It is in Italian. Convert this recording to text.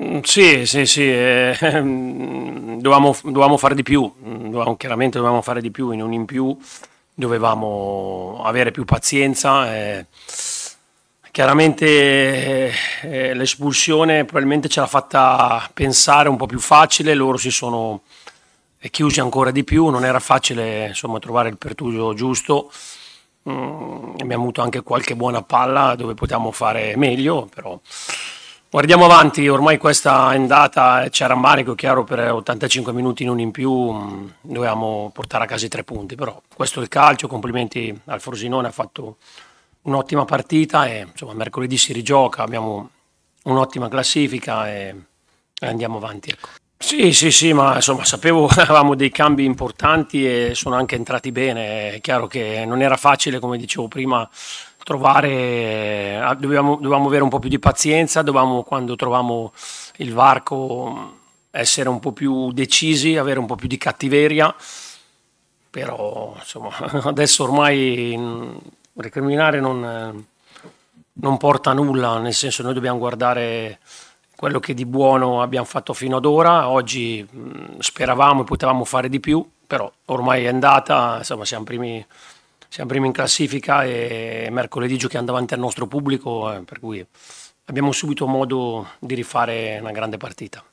Sì, sì, sì, dovevamo fare di più, chiaramente dovevamo fare di più, in un in più dovevamo avere più pazienza. Chiaramente l'espulsione probabilmente ce l'ha fatta pensare un po' più facile, loro si sono chiusi ancora di più, non era facile insomma trovare il pertugio giusto. Abbiamo avuto anche qualche buona palla dove potevamo fare meglio, però guardiamo avanti, ormai questa è andata, c'è rammarico, chiaro, per 85 minuti in un in più, dovevamo portare a casa i 3 punti, però questo è il calcio, complimenti al Frosinone, ha fatto un'ottima partita e insomma mercoledì si rigioca, abbiamo un'ottima classifica e andiamo avanti, ecco. Sì, sì, sì, ma insomma sapevo che avevamo dei cambi importanti e sono anche entrati bene. È chiaro che non era facile, come dicevo prima, trovare, dovevamo avere un po' più di pazienza, dovevamo quando trovavamo il varco essere un po' più decisi, avere un po' più di cattiveria, però insomma adesso ormai recriminare non porta a nulla, nel senso noi dobbiamo guardare quello che di buono abbiamo fatto fino ad ora. Oggi speravamo e potevamo fare di più, però ormai è andata, insomma siamo primi in classifica e mercoledì giochiamo davanti al nostro pubblico, per cui abbiamo subito modo di rifare una grande partita.